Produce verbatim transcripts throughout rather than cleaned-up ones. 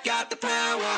got the power.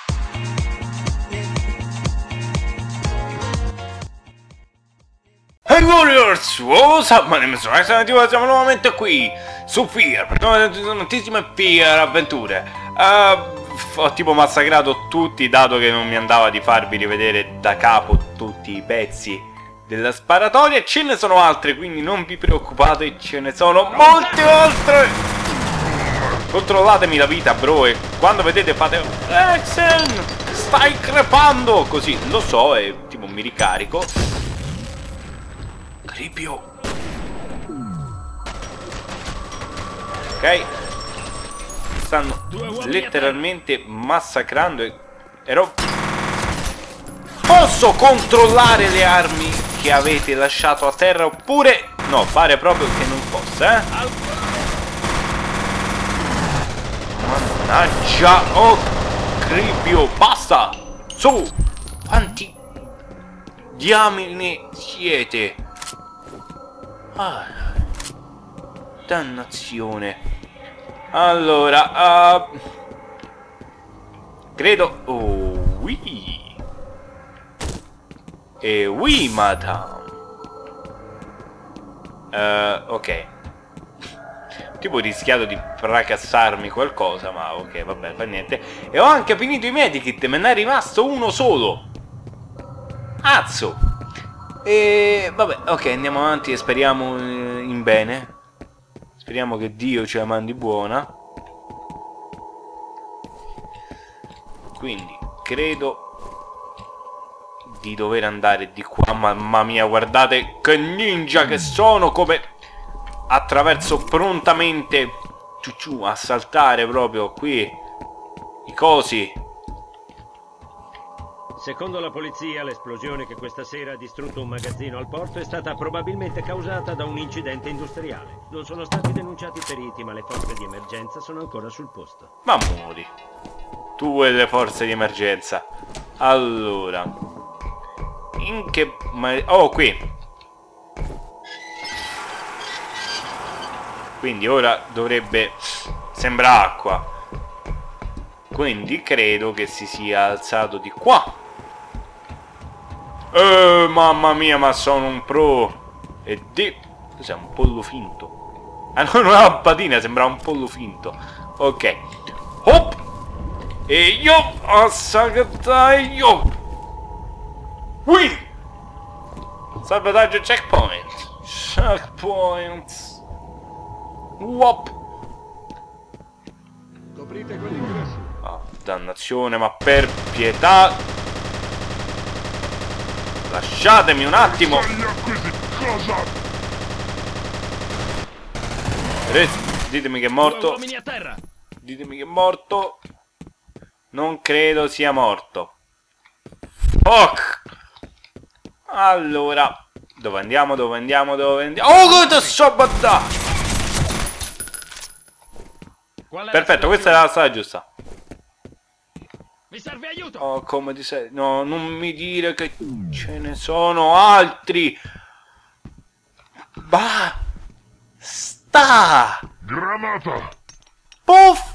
Hey Warriors, what's up? My name is Rex and siamo nuovamente qui su Fear, per tantissime Fear avventure. uh, Ho tipo massacrato tutti, dato che non mi andava di farvi rivedere da capo tutti i pezzi della sparatoria. Ce ne sono altre, quindi non vi preoccupate, ce ne sono molte altre. Controllatemi la vita, bro, e quando vedete fate Rexen, stai crepando, così lo so, e tipo mi ricarico. Ripio. Ok. Stanno letteralmente massacrando e... Ero... Posso controllare le armi che avete lasciato a terra oppure... No, pare proprio che non possa, eh. Mannaggia. Oh, Ripio, basta. Su. Quanti diamine siete? Ah, dannazione. Allora, uh, credo... Oh, oui. E oui, madame. uh, Ok. Tipo ho rischiato di fracassarmi qualcosa, ma ok, vabbè, fa niente. E ho anche finito i medikit, me ne è rimasto uno solo. Azzo. E vabbè, ok, andiamo avanti e speriamo in bene. Speriamo che Dio ce la mandi buona. Quindi credo di dover andare di qua. Mamma mia, guardate che ninja che sono, come attraverso prontamente ciucciù, a saltare proprio qui i cosi. Secondo la polizia, l'esplosione che questa sera ha distrutto un magazzino al porto è stata probabilmente causata da un incidente industriale. Non sono stati denunciati feriti, ma le forze di emergenza sono ancora sul posto. Ma muori. Tu e le forze di emergenza. Allora. In che... Oh, qui. Quindi ora dovrebbe... Sembra acqua. Quindi credo che si sia alzato di qua. Eh, mamma mia, ma sono un pro. E di... Cos'è, un pollo finto? Ah, no, non è una patina, sembra un pollo finto. Ok. Hop. E io assaltaio. Qui. Salvataggio checkpoint. Checkpoint. Wop. Coprite quell'ingresso. Ah, dannazione, ma per pietà. Lasciatemi un attimo. Ditemi che è morto. Ditemi che è morto. Non credo sia morto. Fuck. Allora, dove andiamo? Dove andiamo? Dove andiamo? Oh, cosa so battà! Perfetto, questa è la strada giusta. Mi serve aiuto! Oh, come ti sei? No, non mi dire che ce ne sono altri! Basta! Granata! Puff!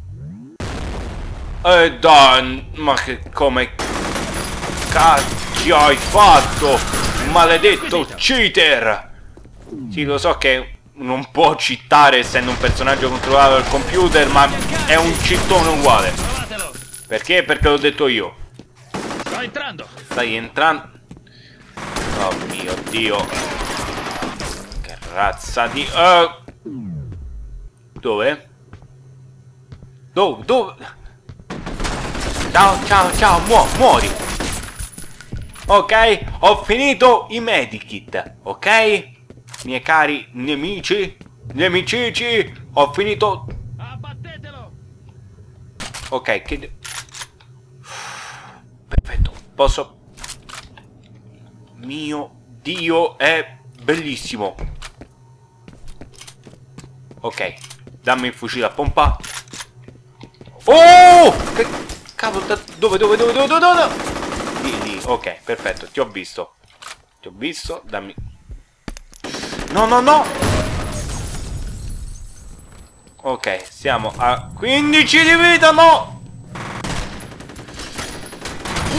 E dai, ma che come cacchio hai fatto? Maledetto cheater! Sì, lo so che non può cheatare essendo un personaggio controllato dal computer, ma è un cheatone uguale. Perché? Perché l'ho detto io. Sto entrando. Stai entrando. Oh mio Dio. Che razza di... Uh... Dove? Dove? Dove? Ciao, ciao, ciao, mu muori. Ok, ho finito i medikit. Ok? Miei cari nemici. Nemicici. Ho finito... Abbattetelo. Ok, che... Perfetto, posso... Mio Dio, è bellissimo. Ok, dammi il fucile a pompa. Oh! Che cavolo, da... dove, dove, dove, dove, dove, dove? Lì, lì, ok, perfetto, ti ho visto. Ti ho visto, dammi... No, no, no! Ok, siamo a quindici di vita, no!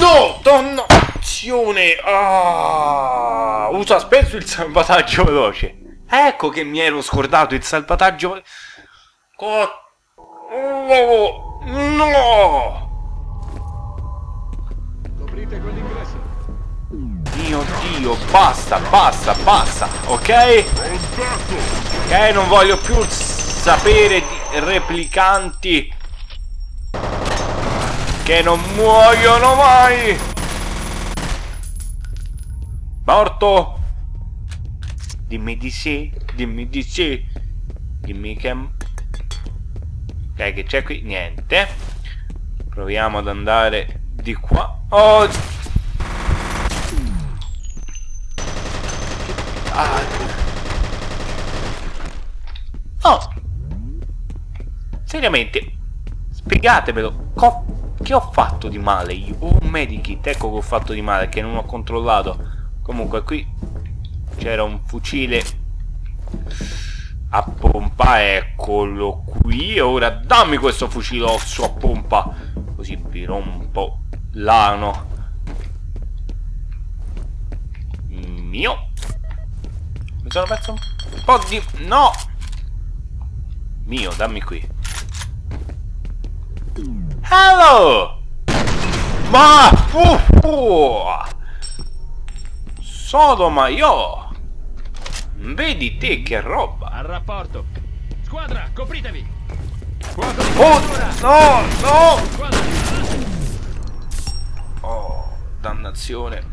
No, dannazione! Ah, usa spesso il salvataggio veloce. Ecco che mi ero scordato il salvataggio. Oh, no! Coprite quell'ingresso. Mio Dio, basta, basta, basta, ok? Ok, non voglio più sapere di replicanti che non muoiono mai. Morto? Dimmi di sì, dimmi di sì. Dimmi che... Ok, che c'è qui? Niente. Proviamo ad andare di qua. Oh! Ah. Oh! Seriamente, spiegatemelo. Co che ho fatto di male io? Oh, un medikit, ecco che ho fatto di male, che non ho controllato. Comunque qui c'era un fucile a pompa, eccolo qui. Ora dammi questo fucilozzo a pompa, così vi rompo l'ano mio. Mi sono perso un po' di... no! Mio, dammi qui. Hello! Ma... Uh, uh. Sodoma io! Vedi te che roba! Al rapporto. Squadra, copritevi! Fuoco di Oh! ora! No! No! Squadra! Oh, dannazione.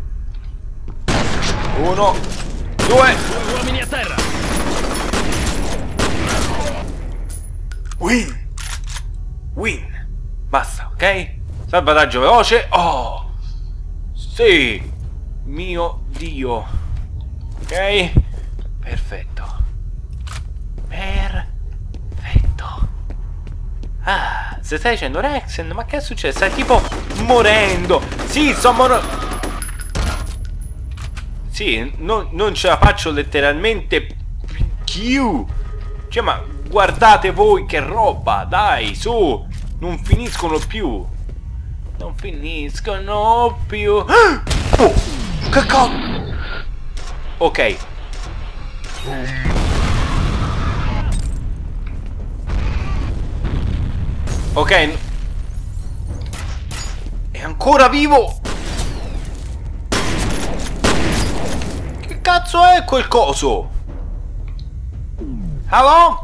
Uno, due. Due uomini a terra! Win! Win! Basta, ok? Salvataggio veloce. Oh! Sì! Mio Dio! Ok? Perfetto. Perfetto. Ah, se stai dicendo Rexen, ma che è successo? Stai tipo morendo. Sì, sto morendo. Sì, no, non ce la faccio letteralmente più. Cioè, ma guardate voi che roba, dai, su. Non finiscono più. Non finiscono più. Oh, che cazzo. Ok. Ok. È ancora vivo. Che cazzo è quel coso? Hello?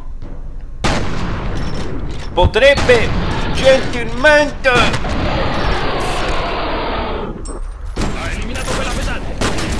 Potrebbe gentilmente... Ha eliminato quella pesante!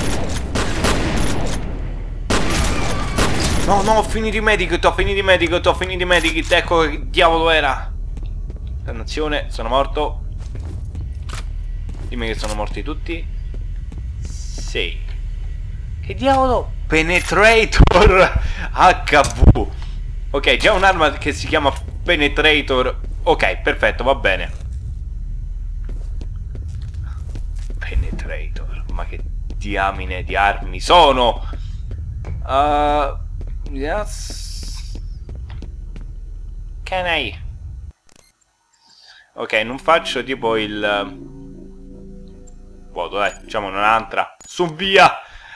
No, no, ho finito i medikit, ho finito i medikit, ho finito i medikit, ecco che diavolo era. Dannazione, sono morto. Dimmi che sono morti tutti. Sì. Che diavolo? Penetrator H V. Ok, c'è un'arma che si chiama Penetrator. Ok, perfetto, va bene. Penetrator. Ma che diamine di armi sono? Uh, yes. Can I? Ok, non faccio tipo il... vuoto, dai, facciamo un'altra. Su, via!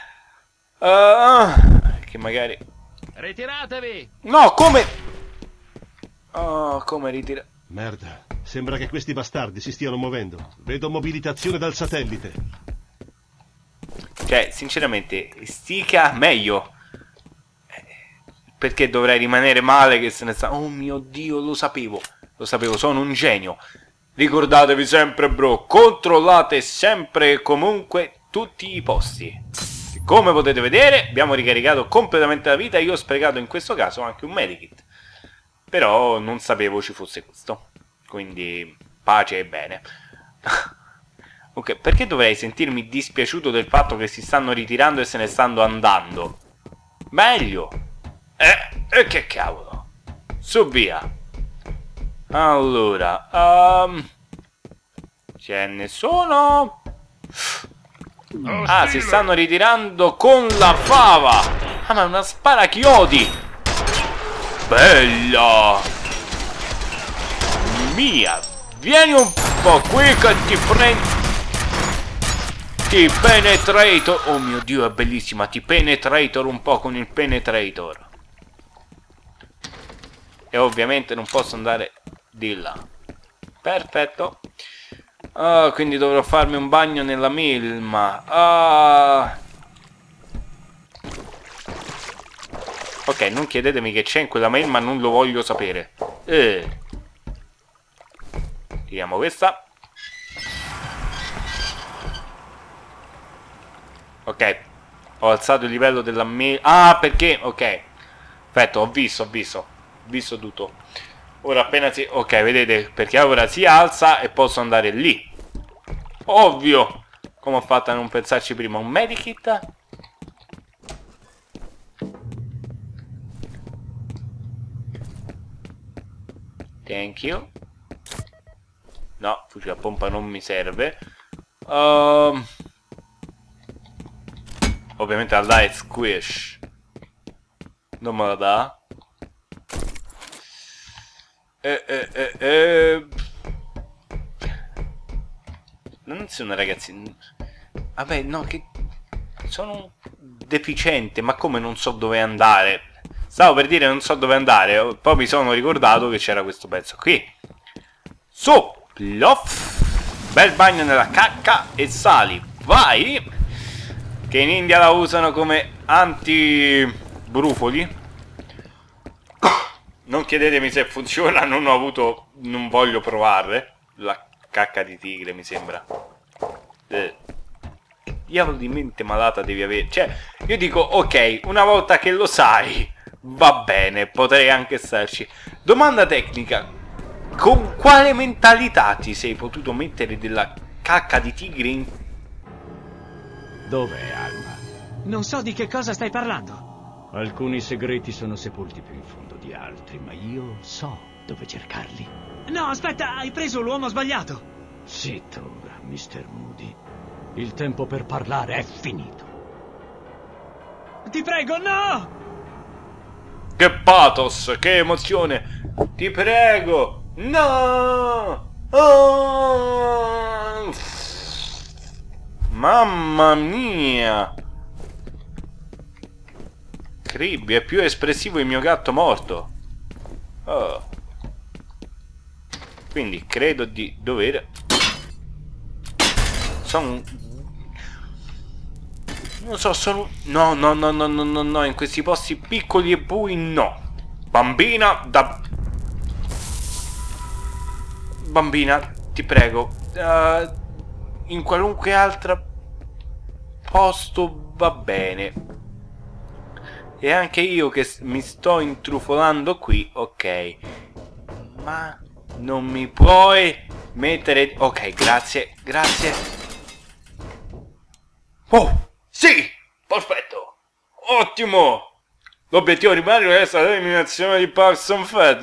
Uh, che magari... Ritiratevi! No, come... Oh, come ritira... Merda, sembra che questi bastardi si stiano muovendo. Vedo mobilitazione dal satellite. Cioè, sinceramente, stica meglio. Perché dovrei rimanere male che se ne sta... Oh mio Dio, lo sapevo. Lo sapevo, sono un genio. Ricordatevi sempre, bro, controllate sempre e comunque tutti i posti. Come potete vedere, abbiamo ricaricato completamente la vita. Io ho sprecato in questo caso anche un medikit. Però non sapevo ci fosse questo. Quindi, pace e bene. Ok, perché dovrei sentirmi dispiaciuto del fatto che si stanno ritirando e se ne stanno andando? Meglio. Eh, e che cavolo. Su, via. Allora, um, c'è nessuno? Ah, si stanno ritirando con la fava. Ah, ma è una sparachiodi. Bella. Mia, vieni un po' qui che ti prendo. Ti penetrator. Oh mio Dio, è bellissima. Ti penetrator un po' con il penetrator. E ovviamente non posso andare di là. Perfetto. Uh, quindi dovrò farmi un bagno nella melma. Uh... Ok, non chiedetemi che c'è in quella melma, non lo voglio sapere. Eh. Tiriamo questa. Ok, ho alzato il livello della melma. Ah, perché? Ok. Perfetto, ho visto, ho visto. Ho visto tutto. Ora appena si... Ok, vedete? Perché ora si alza e posso andare lì. Ovvio. Come ho fatto a non pensarci prima? Un medikit? Thank you. No, fucile a pompa non mi serve. Um, ovviamente la light squish non me la dà. Eh, eh, eh, eh. Non sono ragazzi. Vabbè, no, che sono deficiente, ma come non so dove andare? Stavo per dire non so dove andare, poi mi sono ricordato che c'era questo pezzo qui. Su, plof, bel bagno nella cacca e sali, vai! Che in India la usano come anti-brufoli. Non chiedetemi se funziona, non ho avuto, non voglio provare. La cacca di tigre mi sembra. Eh. Diavolo di mente malata devi avere. Cioè, io dico, ok, una volta che lo sai, va bene, potrei anche starci. Domanda tecnica. Con quale mentalità ti sei potuto mettere della cacca di tigre in... Dov'è Alma? Non so di che cosa stai parlando. Alcuni segreti sono sepolti più in fondo di altri, ma io so dove cercarli. No, aspetta, hai preso l'uomo sbagliato. Zitto ora, mister Moody. Il tempo per parlare è finito. Ti prego, no! Che pathos, che emozione! Ti prego! No! Oh! Mamma mia! Cribby, è più espressivo il mio gatto morto. Oh. Quindi credo di dover... Sono... Non so, sono... No, no, no, no, no, no, no, in questi posti piccoli e bui no. Bambina, da... Bambina, ti prego. Uh, in qualunque altro posto va bene. E anche io che mi sto intrufolando qui, ok. Ma non mi puoi mettere... Ok, grazie, grazie. Oh, sì, perfetto. Ottimo. L'obiettivo primario è l'eliminazione di Parson Fed.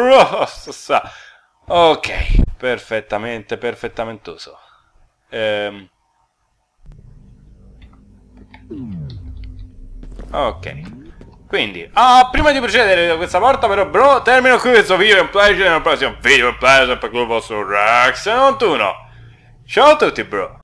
Ok, perfettamente, perfettamentoso. Ehm... Ok. Quindi, ah, prima di procedere da questa porta però, bro, termino qui questo video, è un piacere, nel prossimo video, un piacere per il vostro Rex novantuno. Ciao a tutti, bro.